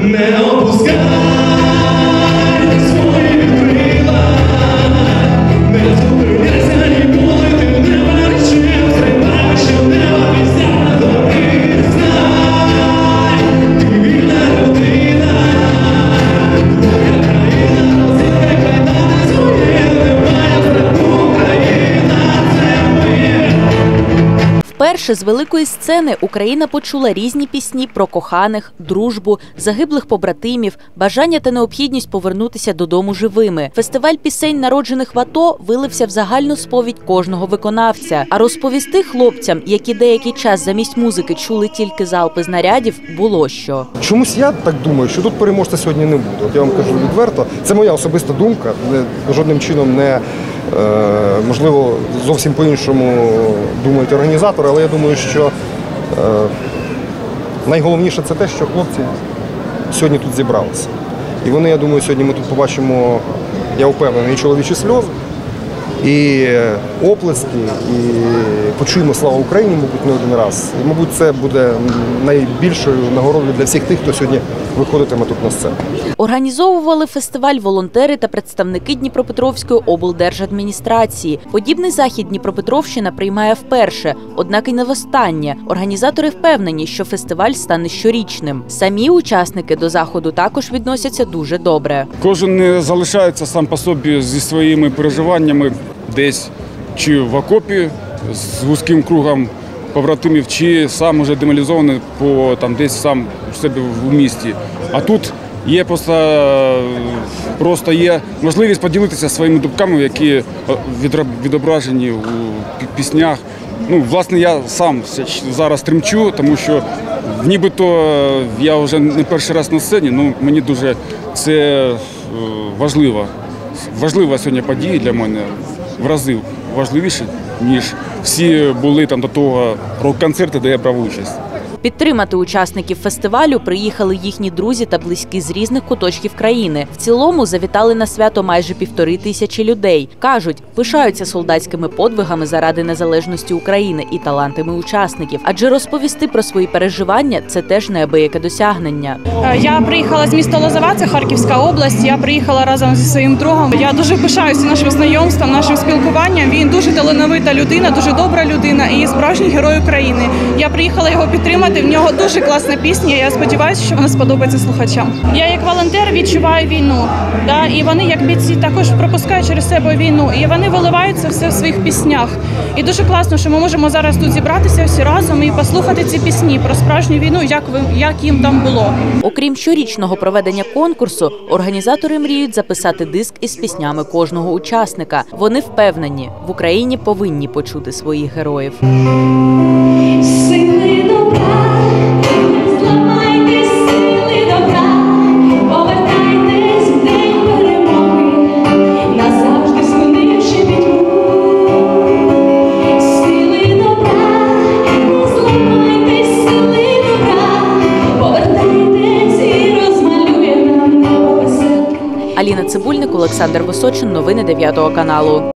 Не опускай свої крила, не зупиняйся ніколи, ти не бачив, тримай, що неба пісня горить, знай, ти вільна людина, твоя країна, розірве кайдани свої, немає страху, Україна, це ми. Вперше з великої сцени Україна почула різні пісні про коханих, дружбу, загиблих побратимів, бажання та необхідність повернутися додому живими. Фестиваль пісень, народжених в АТО, вилився в загальну сповідь кожного виконавця. А розповісти хлопцям, які деякий час замість музики чули тільки залпи знарядів, було що. Чомусь я так думаю, що тут переможця сьогодні не буде. От я вам кажу відверто, це моя особиста думка, жодним чином не можливо, зовсім по-іншому думають організатори, але я думаю, що найголовніше це те, що хлопці сьогодні тут зібралися. І вони, я думаю, сьогодні ми тут побачимо, я впевнений, і чоловічі сльози, і оплески, і почуємо «Слава Україні», мабуть, не один раз. І, мабуть, це буде найбільшою нагородою для всіх тих, хто сьогодні виходитиме тут на сцену. Організовували фестиваль волонтери та представники Дніпропетровської облдержадміністрації. Подібний захід Дніпропетровщина приймає вперше, однак і не востаннє. Організатори впевнені, що фестиваль стане щорічним. Самі учасники до заходу також відносяться дуже добре. Кожен не залишається сам по собі зі своїми переживаннями десь чи в окопі з вузьким кругом побратимів, чи сам уже демобілізований десь сам у себе в місті. А тут є просто є можливість поділитися своїми думками, які відображені у піснях. Власне, я сам зараз тремчу, тому що нібито я вже не перший раз на сцені, мені дуже це важлива сьогодні подія для мене, в рази важливіше, ніж всі були там до того рок-концерти, де я брав участь. Підтримати учасників фестивалю приїхали їхні друзі та близькі з різних куточків країни. В цілому завітали на свято майже 1500 людей. Кажуть, пишаються солдатськими подвигами заради незалежності України і талантами учасників. Адже розповісти про свої переживання – це теж неабияке досягнення. Я приїхала з міста Лозова, це Харківська область. Я приїхала разом зі своїм другом. Я дуже пишаюся нашим знайомством, нашим спілкуванням. Він дуже талановита людина, дуже добра людина і справжній герой України. Я приїхала його підтримати. В нього дуже класна пісня, я сподіваюся, що вона сподобається слухачам. Я як волонтер відчуваю війну, і вони як бійці також пропускають через себе війну, і вони виливаються все в своїх піснях. І дуже класно, що ми можемо зараз тут зібратися всі разом і послухати ці пісні про справжню війну, як їм там було. Окрім щорічного проведення конкурсу, організатори мріють записати диск із піснями кожного учасника. Вони впевнені, в Україні повинні почути своїх героїв. Аліна Цибульник, Олександр Височин. Новини 9 каналу.